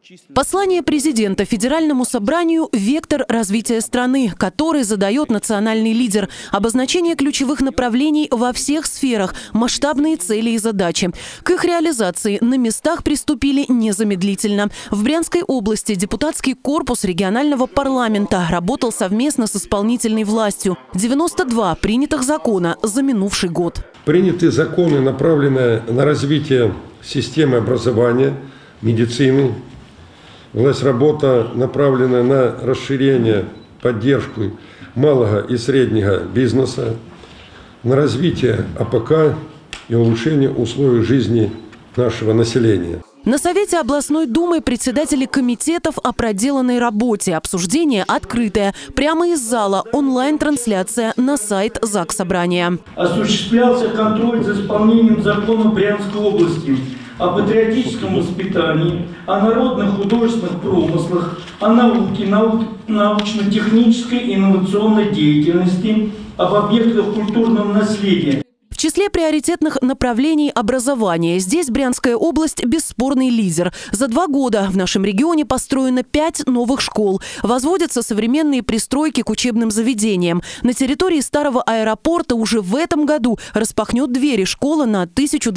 Послание президента Федеральному собранию – вектор развития страны, который задает национальный лидер. Обозначение ключевых направлений во всех сферах, масштабные цели и задачи. К их реализации на местах приступили незамедлительно. В Брянской области депутатский корпус регионального парламента работал совместно с исполнительной властью. 92 принятых закона за минувший год. Приняты законы, направленные на развитие системы образования, медицины. Власть работа направлена на расширение, поддержку малого и среднего бизнеса, на развитие АПК и улучшение условий жизни нашего населения. На Совете областной думы председатели комитетов о проделанной работе. Обсуждение открытое. Прямо из зала онлайн-трансляция на сайт Заксобрания. Осуществлялся контроль за исполнением закона Брянской области о патриотическом воспитании, о народных художественных промыслах, о науке, научно-технической и инновационной деятельности, об объектах культурного наследия. В числе приоритетных направлений образования здесь Брянская область – бесспорный лидер. За 2 года в нашем регионе построено 5 новых школ. Возводятся современные пристройки к учебным заведениям. На территории старого аэропорта уже в этом году распахнет двери школа на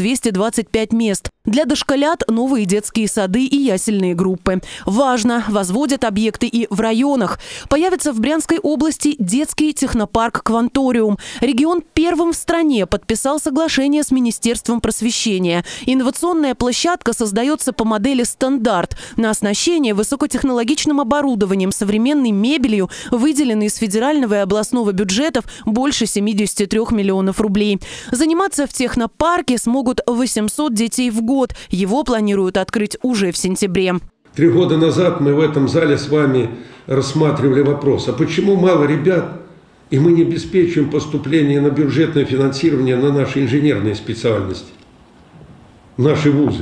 1225 мест. Для дошколят новые детские сады и ясельные группы. Важно, возводят объекты и в районах. Появится в Брянской области детский технопарк «Кванториум». Регион первым в стране подписал соглашение с Министерством просвещения. Инновационная площадка создается по модели «Стандарт». На оснащение высокотехнологичным оборудованием, современной мебелью выделены из федерального и областного бюджетов больше 73 миллионов рублей. Заниматься в технопарке смогут 800 детей в год. Его планируют открыть уже в сентябре. 3 года назад мы в этом зале с вами рассматривали вопрос, а почему мало ребят, и мы не обеспечиваем поступление на бюджетное финансирование на наши инженерные специальности, наши вузы.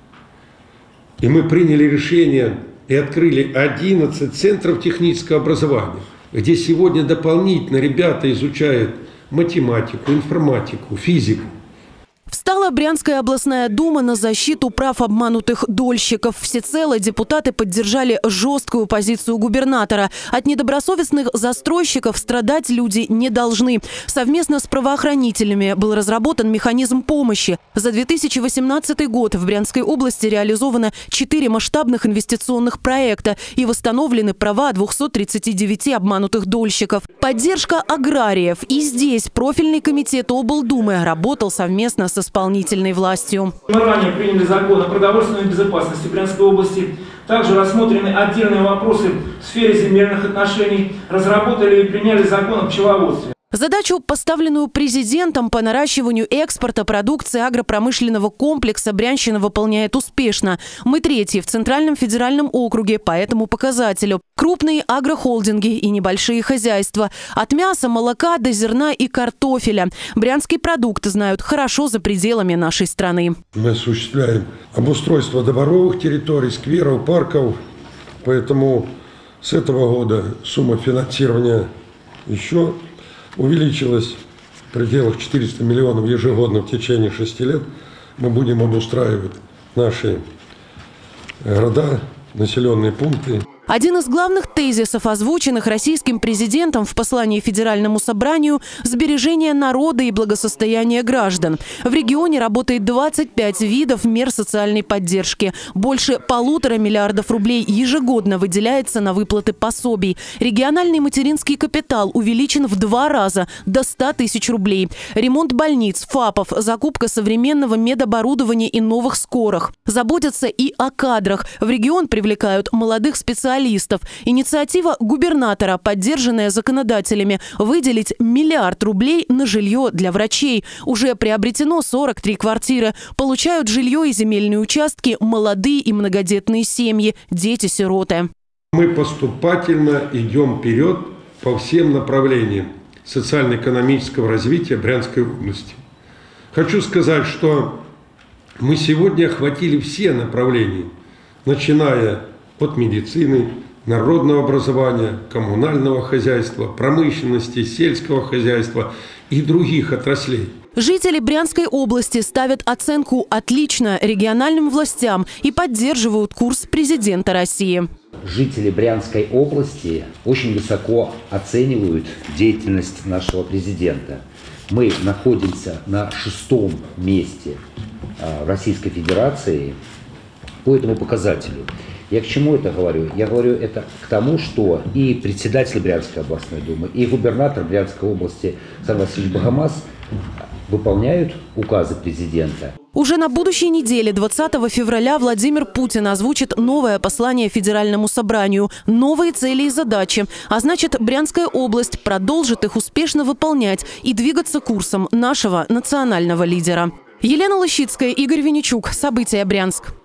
И мы приняли решение и открыли 11 центров технического образования, где сегодня дополнительно ребята изучают математику, информатику, физику. Встала Брянская областная дума на защиту прав обманутых дольщиков. Всецело депутаты поддержали жесткую позицию губернатора. От недобросовестных застройщиков страдать люди не должны. Совместно с правоохранителями был разработан механизм помощи. За 2018 год в Брянской области реализовано 4 масштабных инвестиционных проекта и восстановлены права 239 обманутых дольщиков. Поддержка аграриев. И здесь профильный комитет облдумы работал совместно с исполнительной властью. Мы ранее приняли закон о продовольственной безопасности Брянской области. Также рассмотрены отдельные вопросы в сфере земельных отношений. Разработали и приняли закон о пчеловодстве. Задачу, поставленную президентом по наращиванию экспорта продукции агропромышленного комплекса, Брянщина выполняет успешно. Мы 3-й в Центральном федеральном округе по этому показателю. Крупные агрохолдинги и небольшие хозяйства. От мяса, молока до зерна и картофеля. Брянский продукт знают хорошо за пределами нашей страны. Мы осуществляем обустройство дворовых территорий, скверов, парков. Поэтому с этого года сумма финансирования еще увеличилась в пределах 400 миллионов ежегодно в течение 6 лет. Мы будем обустраивать наши города, населенные пункты. Один из главных тезисов, озвученных российским президентом в послании Федеральному собранию – сбережение народа и благосостояние граждан. В регионе работает 25 видов мер социальной поддержки. Больше 1,5 миллиарда рублей ежегодно выделяется на выплаты пособий. Региональный материнский капитал увеличен в 2 раза – до 100 тысяч рублей. Ремонт больниц, ФАПов, закупка современного медоборудования и новых скорых. Заботятся и о кадрах. В регион привлекают молодых специалистов. Инициатива губернатора, поддержанная законодателями, выделить 1 миллиард рублей на жилье для врачей. Уже приобретено 43 квартиры. Получают жилье и земельные участки молодые и многодетные семьи, дети-сироты. Мы поступательно идем вперед по всем направлениям социально-экономического развития Брянской области. Хочу сказать, что мы сегодня охватили все направления, начиная от медицины, народного образования, коммунального хозяйства, промышленности, сельского хозяйства и других отраслей. Жители Брянской области ставят оценку «отлично» региональным властям и поддерживают курс президента России. Жители Брянской области очень высоко оценивают деятельность нашего президента. Мы находимся на 6-м месте в Российской Федерации по этому показателю. Я к чему это говорю? Я говорю это к тому, что и председатель Брянской областной думы, и губернатор Брянской области Александр Васильевич Богомаз выполняют указы президента. Уже на будущей неделе, 20 февраля, Владимир Путин озвучит новое послание Федеральному собранию, новые цели и задачи. А значит, Брянская область продолжит их успешно выполнять и двигаться курсом нашего национального лидера. Елена Лыщицкая, Игорь Винничук. События Брянск.